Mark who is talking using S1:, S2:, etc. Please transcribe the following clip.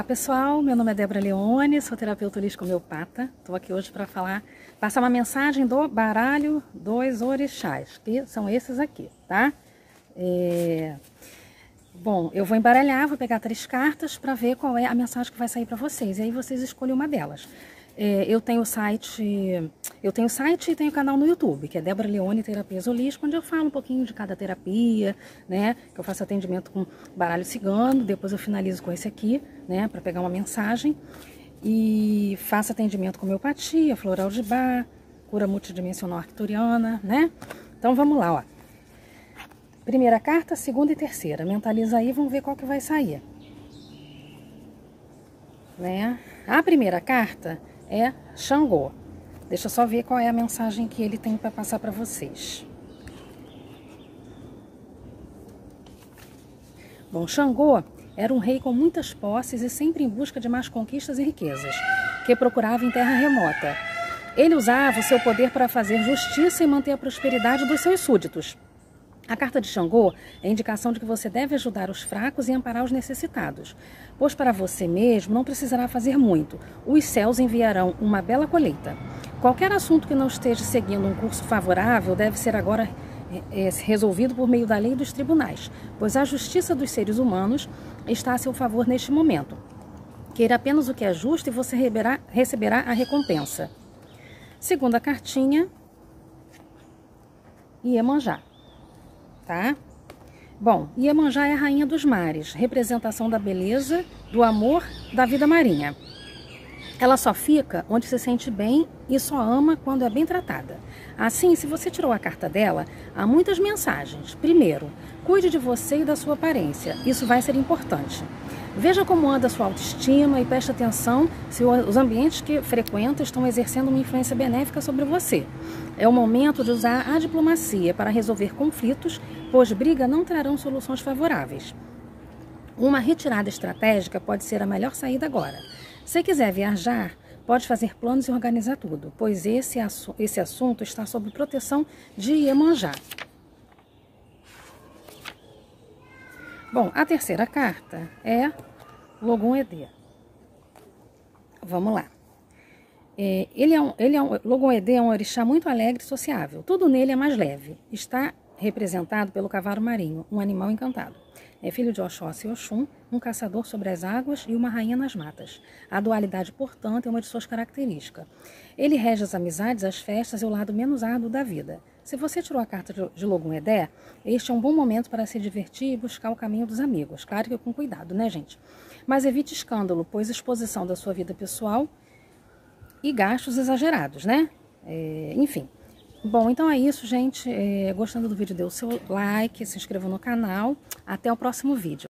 S1: Olá pessoal, meu nome é Débora Leone, sou terapeuta holística homeopata. Estou aqui hoje para passar uma mensagem do baralho dos orixás, que são esses aqui, tá? Bom, eu vou embaralhar, vou pegar 3 cartas para ver qual é a mensagem que vai sair para vocês. E aí vocês escolhem uma delas. Eu tenho site e tenho canal no YouTube, que é Débora Leone Terapias Holísticas, onde eu falo um pouquinho de cada terapia, né? Que eu faço atendimento com baralho cigano, depois eu finalizo com esse aqui, né? Para pegar uma mensagem. E faço atendimento com homeopatia, floral de Bach, cura multidimensional arcturiana, né? Então vamos lá, ó. Primeira carta, segunda e terceira. Mentaliza aí, vamos ver qual que vai sair. Né? A primeira carta é Xangô. Deixa eu só ver qual é a mensagem que ele tem para passar para vocês. Bom, Xangô era um rei com muitas posses e sempre em busca de mais conquistas e riquezas, que procurava em terra remota. Ele usava o seu poder para fazer justiça e manter a prosperidade dos seus súditos. A carta de Xangô é indicação de que você deve ajudar os fracos e amparar os necessitados, pois para você mesmo não precisará fazer muito. Os céus enviarão uma bela colheita. Qualquer assunto que não esteja seguindo um curso favorável deve ser agora resolvido por meio da lei e dos tribunais, pois a justiça dos seres humanos está a seu favor neste momento. Queira apenas o que é justo e você receberá a recompensa. Segunda cartinha, Iemanjá. Tá? Bom, Iemanjá é a rainha dos mares, representação da beleza, do amor, da vida marinha. Ela só fica onde se sente bem e só ama quando é bem tratada. Assim, se você tirou a carta dela, há muitas mensagens. Primeiro, cuide de você e da sua aparência. Isso vai ser importante. Veja como anda a sua autoestima e preste atenção se os ambientes que frequenta estão exercendo uma influência benéfica sobre você. É o momento de usar a diplomacia para resolver conflitos, pois briga não trarão soluções favoráveis. Uma retirada estratégica pode ser a melhor saída agora. Se quiser viajar, pode fazer planos e organizar tudo, pois esse assunto está sob proteção de Iemanjá. Bom, a terceira carta é Logum-Edê. Vamos lá. Logum-Edê é um orixá muito alegre e sociável. Tudo nele é mais leve. Está representado pelo cavalo marinho, um animal encantado. É filho de Oxóssi e Oxum, um caçador sobre as águas e uma rainha nas matas. A dualidade, portanto, é uma de suas características. Ele rege as amizades, as festas e o lado menos árduo da vida. Se você tirou a carta de Logum-Edê, este é um bom momento para se divertir e buscar o caminho dos amigos. Claro que com cuidado, né, gente? Mas evite escândalo, pois exposição da sua vida pessoal e gastos exagerados, né? Enfim. Bom, então é isso, gente. Gostando do vídeo, dê o seu like, se inscreva no canal. Até o próximo vídeo.